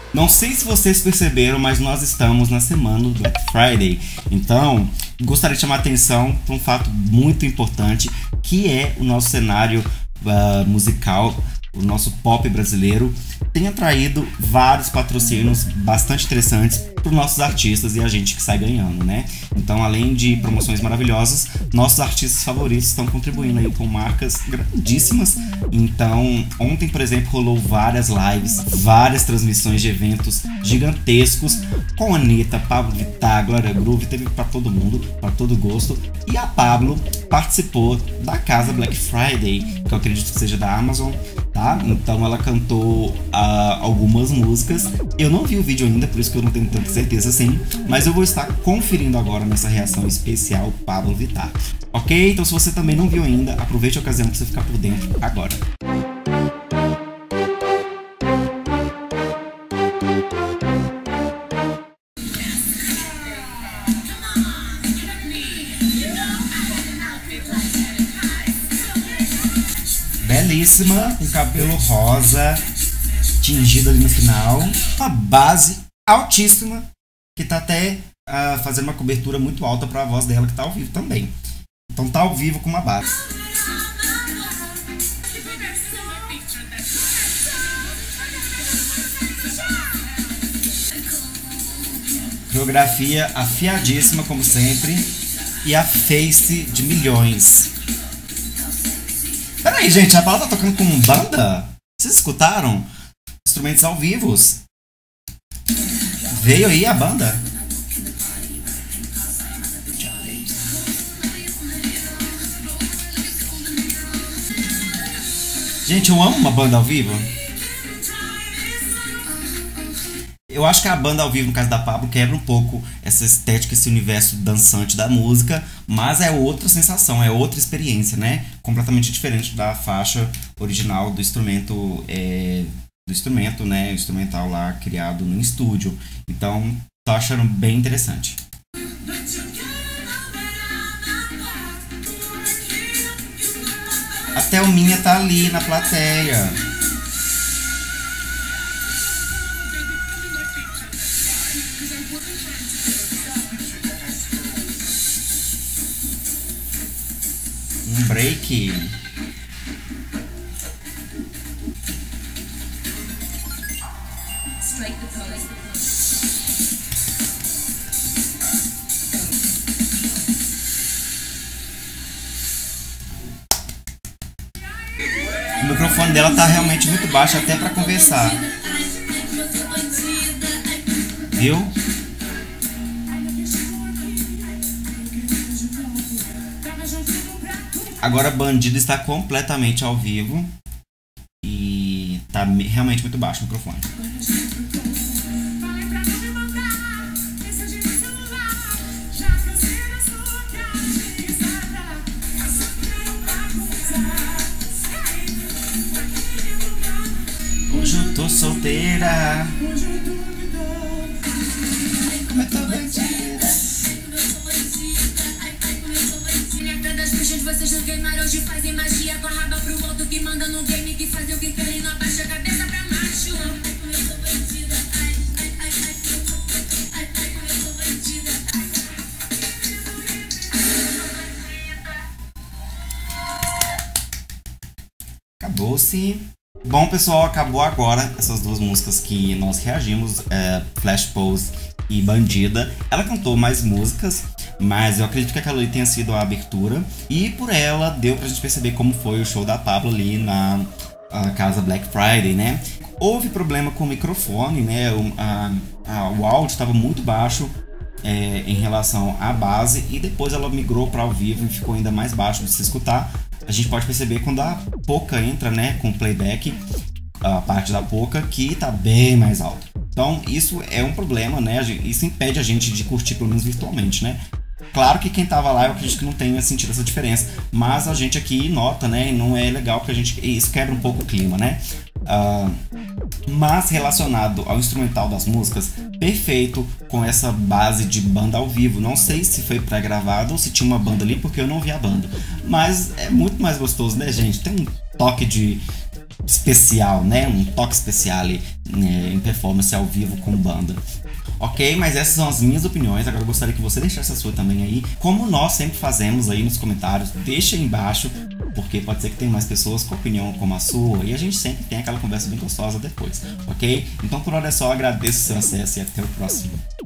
Não sei se vocês perceberam, mas nós estamos na semana do Black Friday. Então, gostaria de chamar a atenção para um fato muito importante, que é o nosso cenário musical, o nosso pop brasileiro tem atraído vários patrocínios bastante interessantes para os nossos artistas e a gente que sai ganhando, né? Então, além de promoções maravilhosas, nossos artistas favoritos estão contribuindo aí com marcas grandíssimas. Então, ontem, por exemplo, rolou várias lives, várias transmissões de eventos gigantescos com a Anitta, Pablo Vittar, Glória Groove, teve para todo mundo, para todo gosto. E a Pablo participou da casa Black Friday, que eu acredito que seja da Amazon, tá? Então ela cantou algumas músicas. Eu não vi o vídeo ainda, por isso que eu não tenho tanta certeza assim, mas eu vou estar conferindo agora nessa reação especial Pablo Vittar. Ok? Então se você também não viu ainda, aproveite a ocasião para você ficar por dentro agora. Belíssima, com cabelo rosa, tingido ali no final. Uma base altíssima, que tá até fazendo uma cobertura muito alta para a voz dela, que tá ao vivo também. Então tá ao vivo com uma base. Coreografia afiadíssima, como sempre. E a face de milhões. Peraí, gente, a Paula tá tocando com banda? Vocês escutaram? Instrumentos ao vivo. Veio aí a banda. Gente, eu amo uma banda ao vivo. Eu acho que a banda ao vivo, no caso da Pablo, quebra um pouco essa estética, esse universo dançante da música, mas é outra sensação, é outra experiência, né? Completamente diferente da faixa original do instrumento, né? O instrumental lá criado no estúdio. Então, tô achando bem interessante. A Thelminha tá ali na plateia. Um break. O microfone dela tá realmente muito baixo até pra conversar. Viu? Agora Bandido está completamente ao vivo e tá realmente muito baixo o microfone. Hoje eu tô solteira. Como eu tô bandida. Vocês não queimaram, hoje fazem magia com a raba pro alto, que manda no game, que fazem o que querem, não abaixa a cabeça pra macho. Acabou-se. Bom, pessoal, acabou agora essas duas músicas que nós reagimos, Flash Pose e Bandida. Ela cantou mais músicas, mas eu acredito que aquela ali tenha sido a abertura. E por ela deu pra gente perceber como foi o show da Pablo ali na casa Black Friday, né? Houve problema com o microfone, né? O áudio estava muito baixo em relação à base. E depois ela migrou para ao vivo e ficou ainda mais baixo de se escutar. A gente pode perceber quando a Poca entra, né, com o playback, a parte da Poca, que tá bem mais alto. Então isso é um problema, né? Isso impede a gente de curtir pelo menos virtualmente, né? Claro que quem tava lá, eu acredito que não tenha sentido essa diferença, mas a gente aqui nota, né? E não é legal porque isso quebra um pouco o clima, né? Mas relacionado ao instrumental das músicas, perfeito com essa base de banda ao vivo. Não sei se foi pré-gravado ou se tinha uma banda ali, porque eu não vi a banda. Mas é muito mais gostoso, né, gente? Tem um toque de especial, né? Um toque especial ali, né, em performance ao vivo com banda. Ok, mas essas são as minhas opiniões. Agora eu gostaria que você deixasse a sua também aí. Como nós sempre fazemos aí nos comentários, deixa aí embaixo, porque pode ser que tenha mais pessoas com opinião como a sua, e a gente sempre tem aquela conversa bem gostosa depois, ok? Então por hora é só, agradeço o seu acesso e até o próximo.